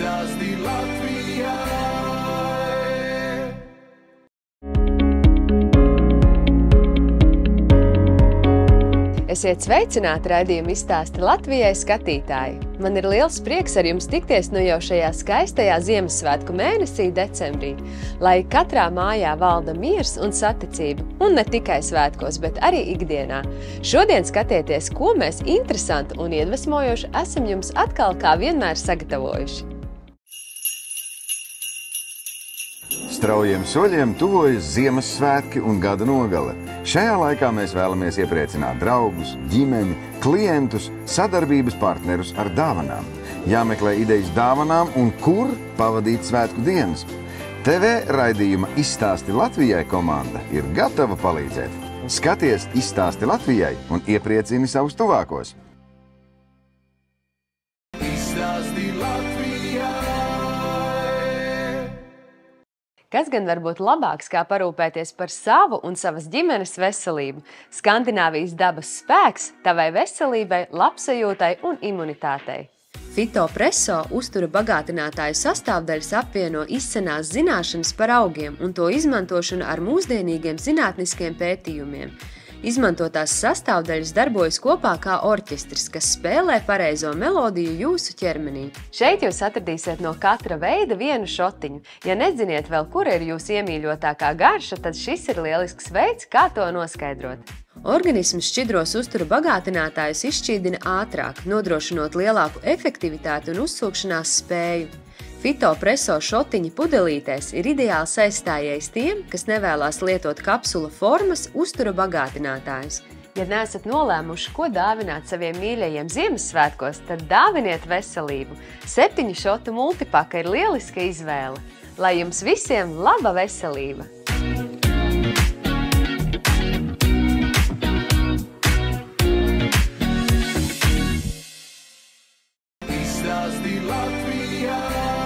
Izstāsti Latvijai. Esiet sveicināti raidījuma Izstāsti Latvijai skatītāji. Man ir liels prieks ar jums tikties jau šajā skaistajā Ziemassvētku mēnesī decembrī, lai katrā mājā valda miers un saticība, un ne tikai svētkos, bet arī ikdienā. Šodien skatieties, ko mēs interesanti un iedvesmojoši esam jums atkal kā vienmēr sagatavojuši. Straujiem soļiem tuvojas Ziemassvētki un gada nogale. Šajā laikā mēs vēlamies iepriecināt draugus, ģimeni, klientus, sadarbības partnerus ar dāvanām. Jāmeklē idejas dāvanām un kur pavadīt svētku dienas. TV raidījuma Izstāsti Latvijai komanda ir gatava palīdzēt. Skaties Izstāsti Latvijai un iepriecini savus tuvākos. Izstāsti Latvijai. Kas gan var būt labāks, kā parūpēties par savu un savas ģimenes veselību? Skandināvijas dabas spēks tavai veselībai, labsajūtai un imunitātei. Fitopresso uztura bagātinātāju sastāvdaļas apvieno izcenās zināšanas par augiem un to izmantošanu ar mūsdienīgiem zinātniskiem pētījumiem. Izmantotās sastāvdaļas darbojas kopā kā orķestris, kas spēlē pareizo melodiju jūsu ķermenī. Šeit jūs atradīsiet no katra veida vienu šotiņu. Ja neziniet vēl, kur ir jūsu iemīļotākā garša, tad šis ir lielisks veids, kā to noskaidrot. Organisms šķidros uztura bagātinātājus izšķīdina ātrāk, nodrošinot lielāku efektivitāti un uzsūkšanās spēju. Fitopresso šotiņi pudelītēs ir ideāls aizstājējs tiem, kas nevēlās lietot kapsula formas uztura bagātinātājus. Ja neesat nolēmuši, ko dāvināt saviem mīļajiem Ziemassvētkos, tad dāviniet veselību. 7 šotu multipaka ir lieliska izvēle. Lai jums visiem laba veselība! Izstāsti Latvijai.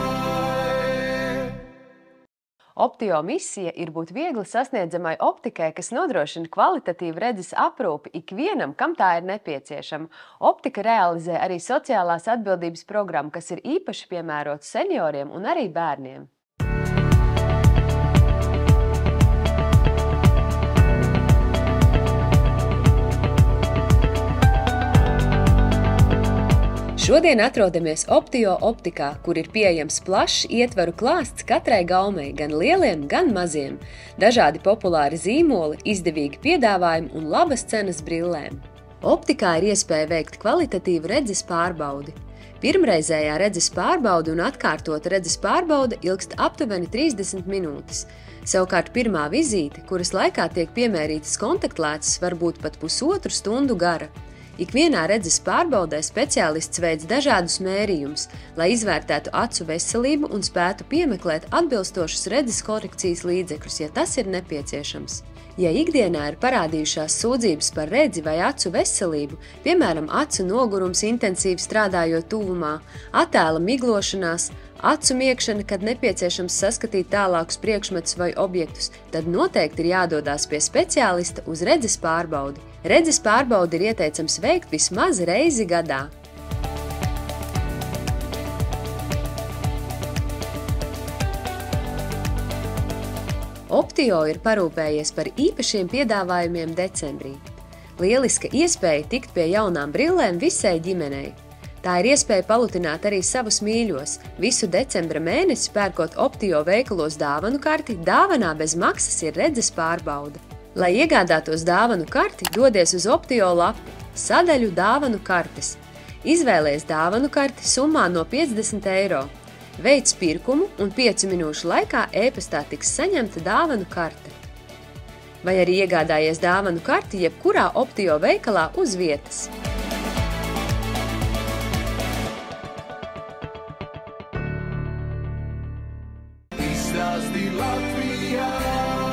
Optio misija ir būt viegli sasniedzamai optikai, kas nodrošina kvalitatīvu redzes aprūpi ikvienam, kam tā ir nepieciešama. Optika realizē arī sociālās atbildības programmu, kas ir īpaši piemērots senioriem un arī bērniem. Šodien atrodamies Optio optikā, kur ir pieejams plašs ietvaru klāsts katrai gaumei, gan lieliem, gan maziem. Dažādi populāri zīmoli, izdevīgi piedāvājumi un labas cenas brillēm. Optikā ir iespēja veikt kvalitatīvu redzes pārbaudi. Pirmreizējā redzes pārbaude un atkārtota redzes pārbaude ilgst aptuveni 30 minūtes. Savukārt pirmā vizīte, kuras laikā tiek piemērītas kontaktlēcas, var būt pat pusotru stundu gara. Ikvienā redzes pārbaudē speciālists veic dažādus mērījumus, lai izvērtētu acu veselību un spētu piemeklēt atbilstošus redzes korekcijas līdzekļus, ja tas ir nepieciešams. Ja ikdienā ir parādījušās sūdzības par redzi vai acu veselību, piemēram, acu nogurums intensīvi strādājot tuvumā, attēla miglošanās, acu miegšana, kad nepieciešams saskatīt tālākus priekšmetus vai objektus, tad noteikti ir jādodās pie speciālista uz redzes pārbaudi. Redzes pārbaudi ir ieteicams veikt vismaz reizi gadā. Optio ir parūpējies par īpašiem piedāvājumiem decembrī. Lieliska iespēja tikt pie jaunām brillēm visai ģimenei. Tā ir iespēja palutināt arī savus mīļos. Visu decembra mēnesi pērkot Optio veikalos dāvanu karti, dāvanā bez maksas ir redzes pārbaude. Lai iegādātos dāvanu karti, dodies uz Optio lapu, sadaļu dāvanu kartes. Izvēlies dāvanu karti summā no 50 eiro. Veic pirkumu un 5 minūšu laikā e-pastā tiks saņemta dāvanu karte. Vai arī iegādājies dāvanu karti jebkurā Optio veikalā uz vietas. Izstāsti Latvijai.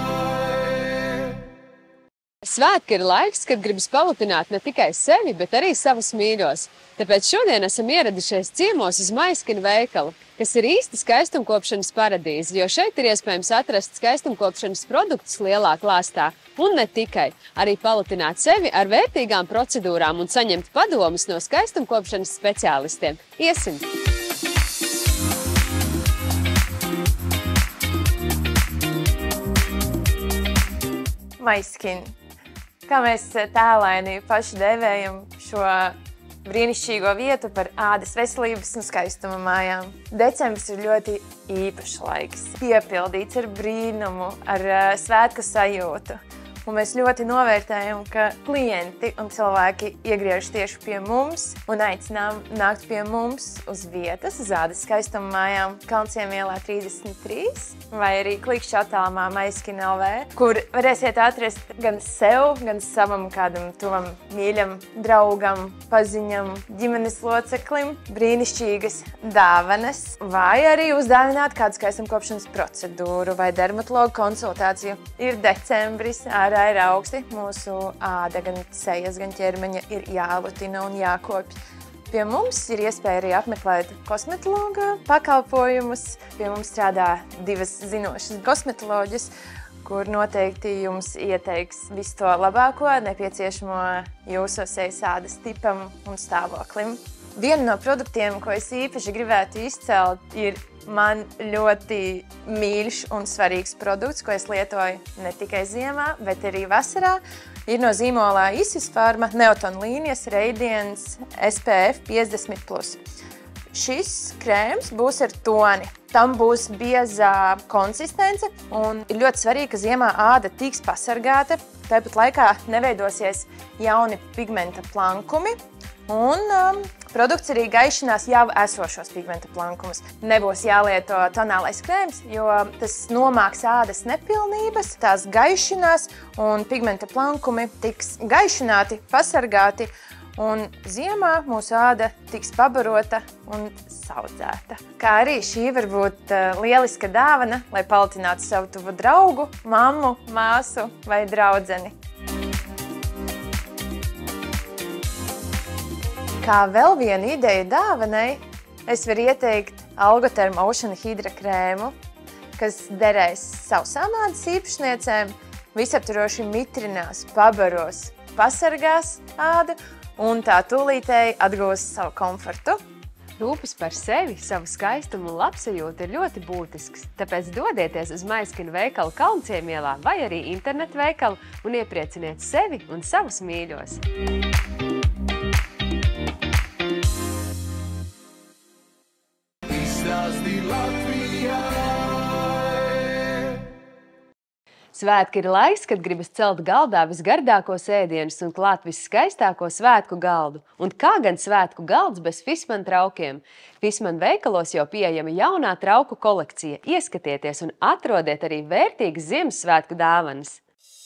Svētki ir laiks, kad gribas palutināt ne tikai sevi, bet arī savus mīļos. Tāpēc šodien esam ieradušies ciemos uz Maiskina veikalu, kas ir īsti skaistumkopšanas paradīze, jo šeit ir iespējams atrast skaistumkopšanas produktus lielā klāstā. Un ne tikai, arī palutināt sevi ar vērtīgām procedūrām un saņemt padomus no skaistumkopšanas speciālistiem. Iesim! MySkin. Kā mēs tēlaini paši dēvējam šo brīnišķīgo vietu par ādas veselības un skaistuma mājām. Decembris ir ļoti īpašs laiks, piepildīts ar brīnumu, ar svētku sajūtu. Un mēs ļoti novērtējam, ka klienti un cilvēki iegriežas tieši pie mums un aicinām nākt pie mums uz vietas, uz ādas skaistuma mājām Kalnciem ielā 33 vai arī klikšķi attālumā MySkin LV, kur varēsiet atrast gan sev, gan savam kādam tuvam mīļam draugam, paziņam, ģimenes loceklim brīnišķīgas dāvanas vai arī uzdāvināt kādu skaistumkopšanas procedūru vai dermatologu konsultāciju. Ir decembris, ir augsti, mūsu āda, gan sejas, gan ķermeņa ir jālutina un jākopj. Pie mums ir iespēja arī apmeklēt kosmetologa pakalpojumus. Pie mums strādā 2 zinošas kosmetoloģis, kur noteikti jums ieteiks visu to labāko, nepieciešamo jūsu sejas ādas tipam un stāvoklim. Viena no produktiem, ko es īpaši gribētu izcelt, ir man ļoti mīļš un svarīgs produkts, ko es lietoju ne tikai ziemā, bet arī vasarā. Ir no zīmolā Isis Pharma Neoton līnijas Radiance SPF 50+. Šis krēms būs ar toni. Tam būs biezā konsistence un ir ļoti svarīgi, ka ziemā āda tiks pasargāta. Tāpat laikā neveidosies jauni pigmenta plankumi. Un produkts arī gaišinās jau esošos pigmenta plankumus. Nebūs jālieto tonālais krēms, jo tas nomāks ādas nepilnības, tās gaišinās un pigmenta plankumi tiks gaišināti, pasargāti. Un ziemā mūsu āda tiks pabarota un saudzēta. Kā arī šī var būt lieliska dāvana, lai paliktinātu savu tuvu draugu, mammu, māsu vai draudzeni. Kā vēl viena ideja dāvanai, es varu ieteikt Algoterm Ocean Hydra krēmu, kas derēs sausām ādas īpašniecēm, visaptvaroši mitrinās, pabaros, pasargās ādu un tā tūlītēji atgūs savu komfortu. Rūpes par sevi, savu skaistumu un labsajūtu ir ļoti būtisks, tāpēc dodieties uz MySkin veikalu Kalnciem ielā vai arī internetu veikalu un ieprieciniet sevi un savus mīļos. Izstāsti Latvijai! Svētki ir laiks, kad gribas celt galdā visgardākos ēdienus un klāt visskaistāko svētku galdu. Un kā gan svētku galds bez Fissmann traukiem? Fissmann veikalos jau pieejama jaunā trauku kolekcija. Ieskatieties un atrodiet arī vērtīgas Ziemassvētku dāvanas.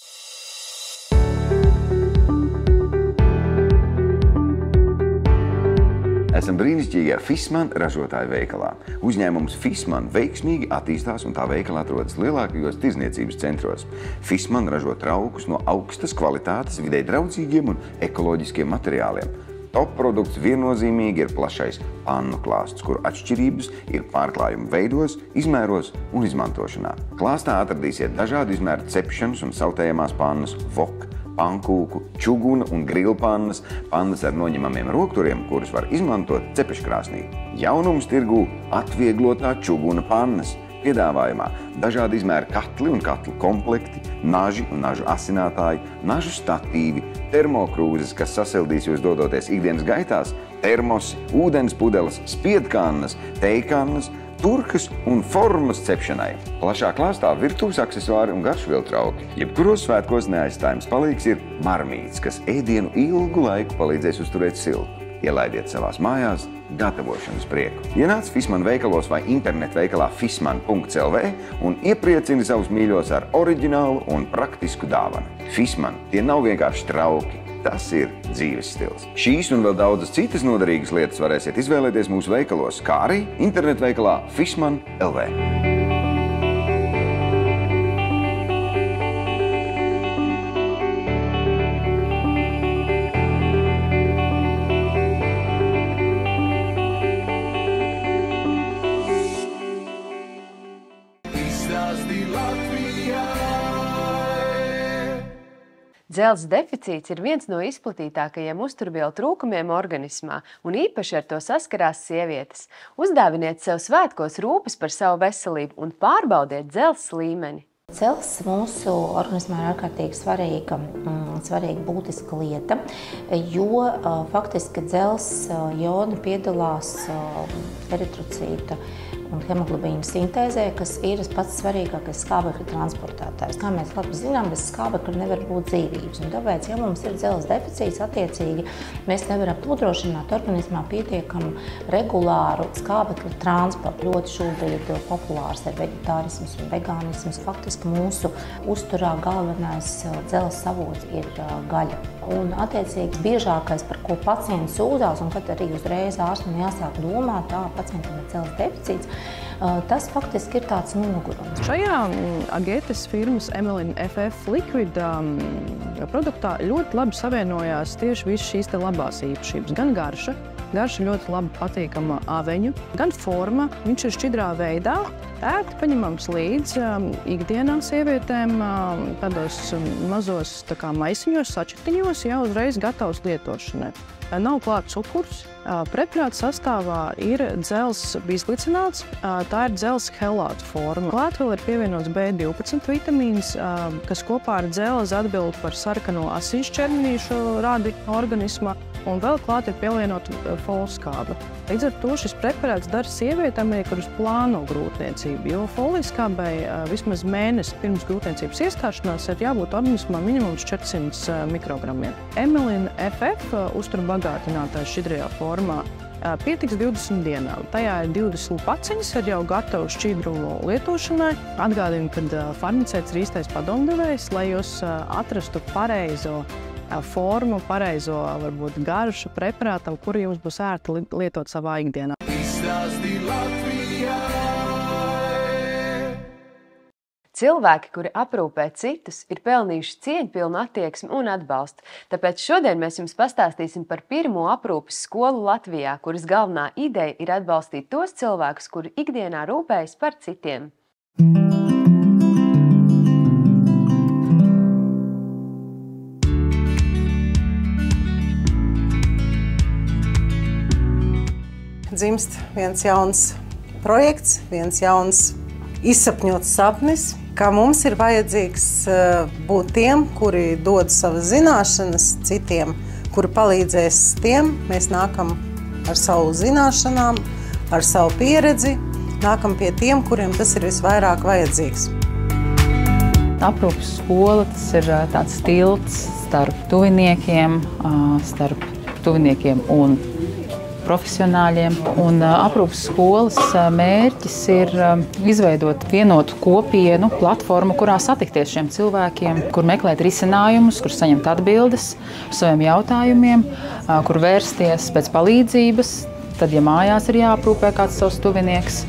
Esam brīnišķīgajā Fissmann ražotāju veikalā. Uzņēmums Fissmann veiksmīgi attīstās un tā veikala atrodas lielākajos tirdzniecības centros. Fissmann ražo traukus no augstas kvalitātes, videi draudzīgiem un ekoloģiskiem materiāliem. Top produkts viennozīmīgi ir plašais pannu klāsts, kuru atšķirības ir pārklājuma veidos, izmēros un izmantošanā. Klāstā atradīsiet dažādu izmēru cepšanas un sautējamās pannas, wok, pankūku, čuguna un grilpannas, pannas ar noņemamiem rokturiem, kurus var izmantot cepeškrāsnī. Jaunums tirgū atvieglotā čuguna pannas. Piedāvājumā dažādi izmēri katli un katlu komplekti, naži un nažu asinātāji, nažu statīvi, termokrūzes, kas sasildīs jūs dodoties ikdienas gaitās, termosi, ūdens pudeles, spiedkannas, tejkannas, turkas un formas cepšanai. Plašā klāstā virtuves aksesuāri un garšvielu trauki. Jebkuros svētkos neaizstājams palīgs ir marmītes, kas ēdienu ilgu laiku palīdzēs uzturēt siltu. Ielaidiet savās mājās gatavošanas prieku. Ienāc Fissmann veikalos vai internetu veikalā fissmann.lv un iepriecini savus mīļos ar oriģinālu un praktisku dāvanu. Fissmann, tie nav vienkārši trauki, tas ir dzīves stils. Šīs un vēl daudzas citas noderīgas lietas varēsiet izvēlēties mūsu veikalos, kā arī internetu veikalā fissmann.lv. Izstāsti Latvijai! Dzelzs deficīts ir viens no izplatītākajiem uzturvielu trūkumiem organismā, un īpaši ar to saskarās sievietes. Uzdāviniet sev svētkos rūpes par savu veselību un pārbaudiet dzelzs līmeni. Dzels mūsu organismā ir ārkārtīgi svarīga būtiska lieta, jo faktiski dzels joni piedalās eritrocīta un hemoglobīna sintēzē, kas ir pats svarīgākais skābekļa transportētājs. Kā mēs labi zinām, bez skābekļa nevar būt dzīvības. Un tāpēc, ja mums ir dzels deficīts, attiecīgi mēs nevaram nodrošināt organismā pietiekamu regulāru skābekļa transportu. Ļoti šobrīd populārs ir veģetārisms un vegānisms. Faktiski mūsu uzturā galvenais dzels avots ir gaļa. Un attiecīgi biežākais, par ko pacients sūdzās, un kad arī uzreiz ārstam jāsāk domāt, pacientam ir dzels deficīts, tas faktiski ir tāds nogurums. Šajā Agetes firmas Emelin FF Liquid produktā ļoti labi savienojās tieši visas šīs labās īpašības. Gan garša ļoti labi patīkama aveņu, gan forma, viņš ir šķidrā veidā, ērti paņemams līdz ikdienā sievietēm tādos mazos maisiņos, sačetiņos, jau uzreiz gatavs lietošanai. Nav klāts cukurs. Preparāta sastāvā ir dzels bisglicināts, tā ir dzels helāta forma. Klāt vēl ir pievienots B12 vitamīns, kas kopā ar dzeli atbild par sarkano asins šķērnīšu radi organismā, un vēl klāt ir pievienota folskāba. Līdz ar to šis preparāts dara sievietēm, kuras plāno grūtniecību, jo folskābai vismaz mēnesi pirms grūtniecības iestāšanās ir jābūt organismā minimums 400 mikrogramiem. Emelin FF uzturbagātinātājs šķidrajā formā pietiks 20 dienām. Tajā ir 20 paciņas ar jau gatavu šķidru lietošanai. Atgādinu, ka farmaceits ir īstais padomdevējs, lai jūs atrastu pareizo formu, pareizo, varbūt garšu preparātam, kuru jums būs ērti lietot savā ikdienā. Cilvēki, kuri aprūpē citus, ir pelnījuši cieņpilnu attieksmi un atbalstu. Tāpēc šodien mēs jums pastāstīsim par pirmo aprūpes skolu Latvijā, kuras galvenā ideja ir atbalstīt tos cilvēkus, kuri ikdienā rūpējas par citiem. Dzimst viens jauns projekts, viens jauns izsapņots sapnis, ka mums ir vajadzīgs būt tiem, kuri dod savas zināšanas citiem, kuri palīdzēs tiem. Mēs nākam ar savu zināšanām, ar savu pieredzi, nākam pie tiem, kuriem tas ir visvairāk vajadzīgs. Aprūpes skola, tas ir tāds tilts starp tuviniekiem un profesionāļiem. Un aprūpes skolas mērķis ir izveidot vienotu kopienu, platformu, kurā satikties šiem cilvēkiem, kur meklēt risinājumus, kur saņemt atbildes uz saviem jautājumiem, kur vērsties pēc palīdzības, tad, ja mājās ir jāaprūpē kāds savs tuvinieks.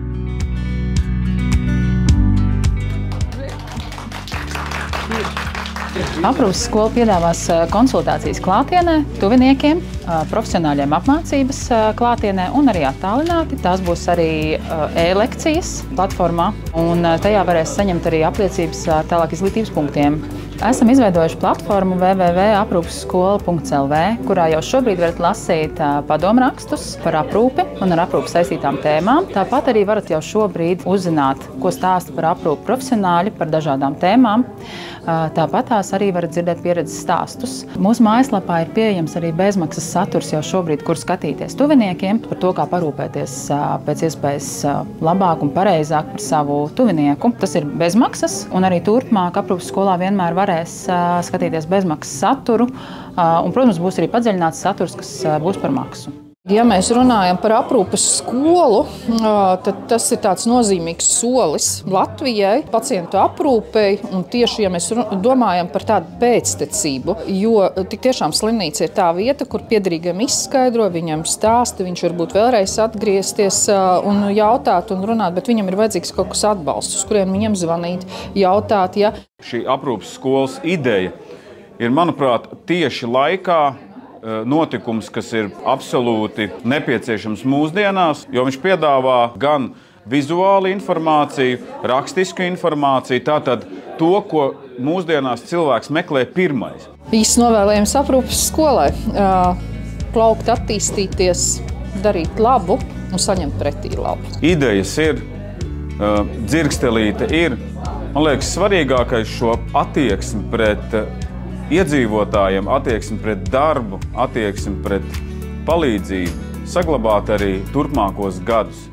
Aprūpes skola piedāvās konsultācijas klātienē, tuviniekiem, profesionāļiem apmācības klātienē un arī attālināti. Tās būs arī e-lekcijas platformā, un tajā varēs saņemt arī apliecības ar tālāk izglītības punktiem. Esam izveidojuši platformu www.aprūpesskola.lv, kurā jau šobrīd varat lasīt padomrakstus par aprūpi un ar aprūpi saistītām tēmām. Tāpat arī varat jau šobrīd uzzināt, ko stāsta par aprūpi profesionāļi par dažādām tēmām. Tāpat tās arī varat dzirdēt pieredzes stāstus. Mūsu mājaslapā ir pieejams arī bezmaksas saturs jau šobrīd, kur skatīties tuviniekiem par to, kā parūpēties pēc iespējas labāk un pareizāk par savu tuvinieku. Tas ir bezmaksas, un arī turpmāk aprūpes skolā vienmēr varēs skatīties bezmaksas saturu, un, protams, būs arī padziļināts saturs, kas būs par maksu. Ja mēs runājam par aprūpes skolu, tad tas ir tāds nozīmīgs solis Latvijai, pacientu aprūpei, un tieši, ja mēs domājam par tādu pēctecību, jo tik tiešām slimnīca ir tā vieta, kur piederīgam izskaidro, viņam stāsta, viņš varbūt vēlreiz atgriezties un jautāt un runāt, bet viņam ir vajadzīgs kaut kas atbalsts, uz kuriem viņam zvanīt, jautāt, ja. Šī aprūpes skolas ideja ir, manuprāt, tieši laikā notikums, kas ir absolūti nepieciešams mūsdienās, jo viņš piedāvā gan vizuālu informāciju, rakstisku informāciju, tātad to, ko mūsdienās cilvēks meklē pirmais. Īsts novēlējums aprūpes skolai plaukt, attīstīties, darīt labu un saņemt pretī labu. Idejas ir, dzirkstelīte ir, Man liekas, svarīgākais šo attieksmi pret iedzīvotājiem, attieksmi pret darbu, attieksmi pret palīdzību saglabāt arī turpmākos gadus.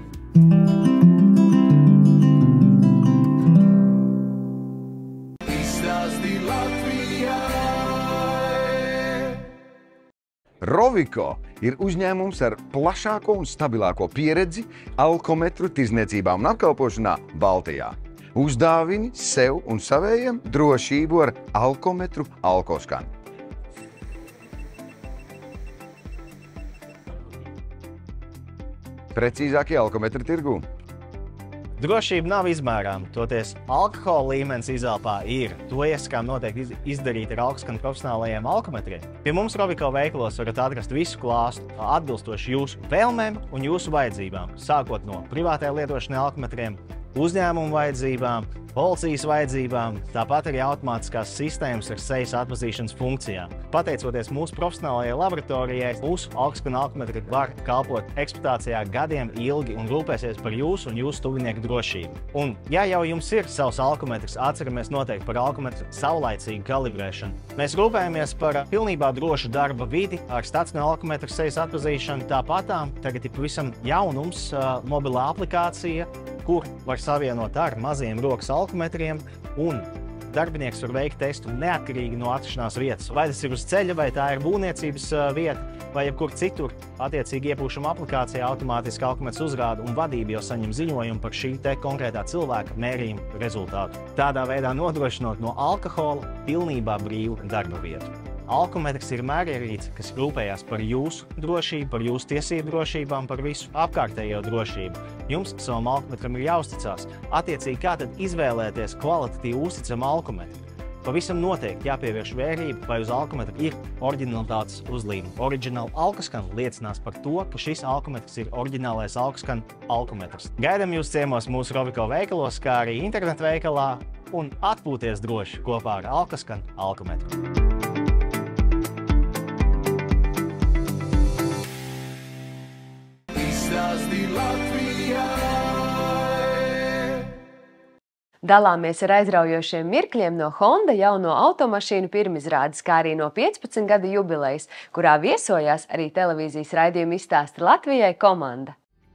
Roviko ir uzņēmums ar plašāko un stabilāko pieredzi alkometru tirzniecībā un apkalpošanā Baltijā. Uzdāvini sev un savējiem drošību ar alkometru Alkoskan. Precīzākie alkometri tirgū. Drošība nav izmērāma, toties alkohola līmenis izelpā ir. To iesakām noteikti izdarīt ar Alkoskan profesionālajiem alkometriem. Pie mums Roviko veikalos varat atrast visu klāstu atbilstoši jūsu vēlmēm un jūsu vajadzībām, sākot no privātajā lietošanai alkometriem, uzņēmumu vajadzībām, policijas vajadzībām, tāpat arī automātiskās sistēmas ar sejas atpazīšanas funkcijām. Pateicoties mūsu profesionālajai laboratorijai, mūsu Alkoskan alkometri var kalpot eksploatācijā gadiem ilgi un rūpēsies par jūsu un jūsu tuvinieku drošību. Un, ja jau jums ir savs alkometrs, atceramies noteikti par alkometru saulaicīgu kalibrēšanu. Mēs rūpējamies par pilnībā drošu darba vidi ar stacionāru alkometru sejas atpazīšanu. Tāpatām tagad ir pavisam jaunums mobilā aplikācija, kur var savienot ar maziem rokas alkometriem, un darbinieks var veikt testu neatkarīgi no atrašanās vietas. Vai tas ir uz ceļa, vai tā ir būvniecības vieta, vai jebkur citur. Attiecīgi iepūšama aplikācijā automātiski alkometrs uzrāda, un vadība jau saņem ziņojumu par šī te konkrētā cilvēka mērījuma rezultātu. Tādā veidā nodrošinot no alkohola pilnībā brīvu darba vietu. Alkometrs ir mērierīce, kas rūpējās par jūsu drošību, par jūsu tiesību drošībām, par visu apkārtējo drošību. Jums savam alkometram ir jāuzticās. Attiecīgi, kā tad izvēlēties kvalitatīvu uzticamu alkometru? Pavisam noteikti jāpievērš vērība, vai uz alkometra ir oriģinalitātes uzlīme. Original Alkoskan liecinās par to, ka šis alkometrs ir oriģinālais Alkoskan alkometrs. Gaidām jūs ciemos mūsu Roviko veikalos, kā arī internetu veikalā, un atpūties droši kopā ar Alkoskan alkometru. Dalāmies ar aizraujošiem mirkļiem no Honda jauno automašīnu pirmizrādes, kā arī no 15 gadu jubilejas, kurā viesojās arī televīzijas raidījuma Izstāsti Latvijai komanda.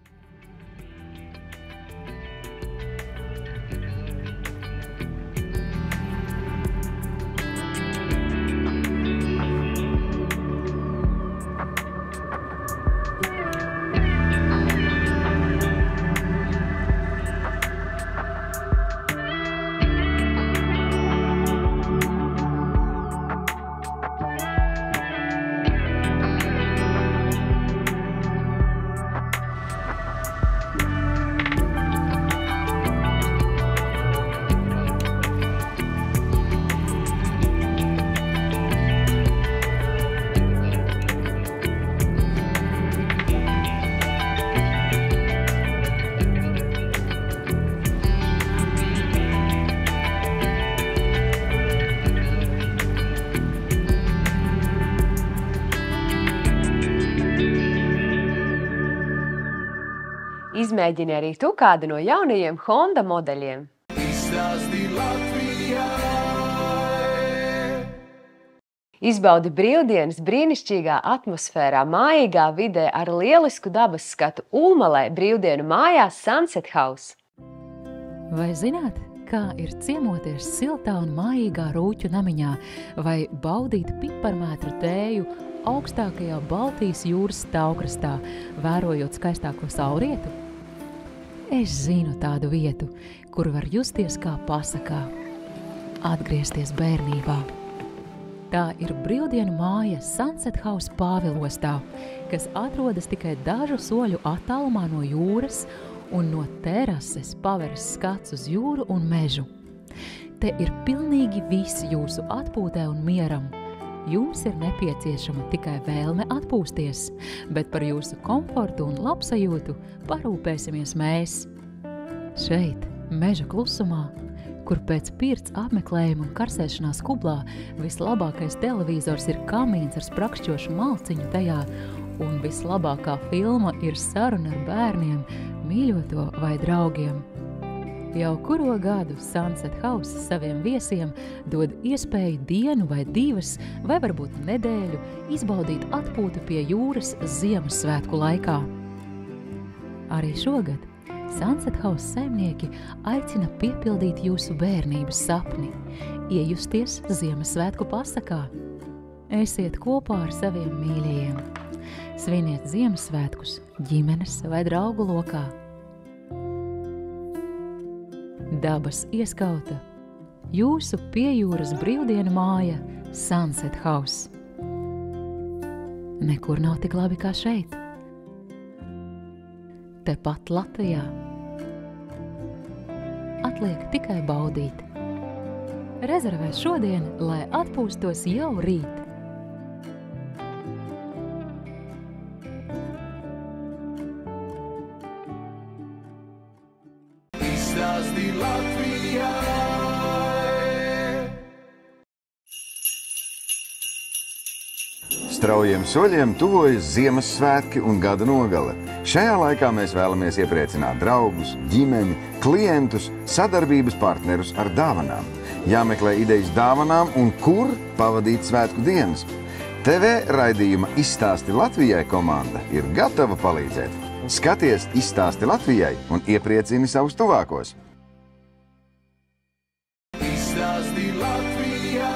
Izmēģini arī tu kādu no jaunajiem Honda modeļiem. Izbaudi brīvdienas brīnišķīgā atmosfērā, mājīgā vidē ar lielisku dabas skatu Ulmalē brīvdienu mājās Sunset House. Vai zināt, kā ir ciemoties siltā un mājīgā rūķu namiņā vai baudīt piparmētru tēju augstākajā Baltijas jūras stāvkrastā, vērojot skaistāko saulrietu? Es zinu tādu vietu, kur var justies kā pasakā, atgriezties bērnībā. Tā ir brīvdienu māja Sunset House Pāvilostā, kas atrodas tikai dažu soļu attālumā no jūras un no terases paveras skats uz jūru un mežu. Te ir pilnīgi visi jūsu atpūtē un mieram. Jums ir nepieciešama tikai vēlme atpūsties, bet par jūsu komfortu un labsajūtu parūpēsimies mēs. Šeit, meža klusumā, kur pēc pirts apmeklējuma un karsēšanās kublā vislabākais televizors ir kamīns ar sprakšķošu malciņu tajā, un vislabākā filma ir saruna ar bērniem, mīļoto vai draugiem. Jau kuro gadu Sunset House saviem viesiem dod iespēju dienu vai divas, vai varbūt nedēļu, izbaudīt atpūtu pie jūras Ziemassvētku laikā. Arī šogad Sunset House saimnieki aicina piepildīt jūsu bērnības sapni, iejusties Ziemassvētku pasakā. Esiet kopā ar saviem mīļajiem. Sviniet Ziemassvētkus ģimenes vai draugu lokā. Dabas ieskauta. Jūsu piejūras brīvdienu māja Sunset House. Nekur nav tik labi kā šeit. Tepat Latvijā. Atliek tikai baudīt. Rezervē šodien, lai atpūstos jau rīt. Izstāsti Latvijai! Straujiem soļiem tuvojas Ziemassvētki un gada nogale. Šajā laikā mēs vēlamies iepriecināt draugus, ģimeni, klientus, sadarbības partnerus ar dāvanām. Jāmeklē idejas dāvanām un kur pavadīt svētku dienas. TV raidījuma Izstāsti Latvijai komanda ir gatava palīdzēt. Skaties Izstāsti Latvijai un iepriecini savus tuvākos. Izstāsti Latvijai!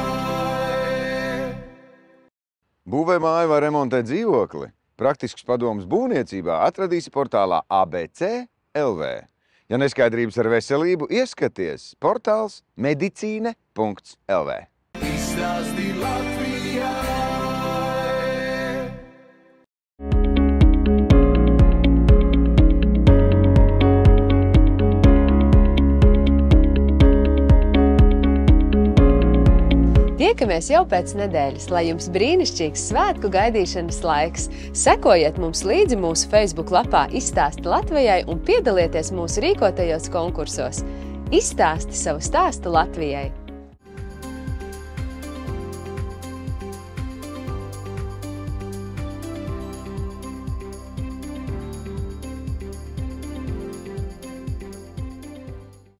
Būvē māju vai remontēt dzīvokli? Praktisks padoms būvniecībā atradīsi portālā ABC LV. Ja neskaidrības ar veselību, ieskaties portāls medicīne.lv. Izstāsti Latvijai! Tiekamies jau pēc nedēļas, lai jums brīnišķīgs svētku gaidīšanas laiks. Sekojiet mums līdzi mūsu Facebook lapā Izstāsti Latvijai un piedalieties mūsu rīkotajos konkursos. Izstāsti savu stāstu Latvijai!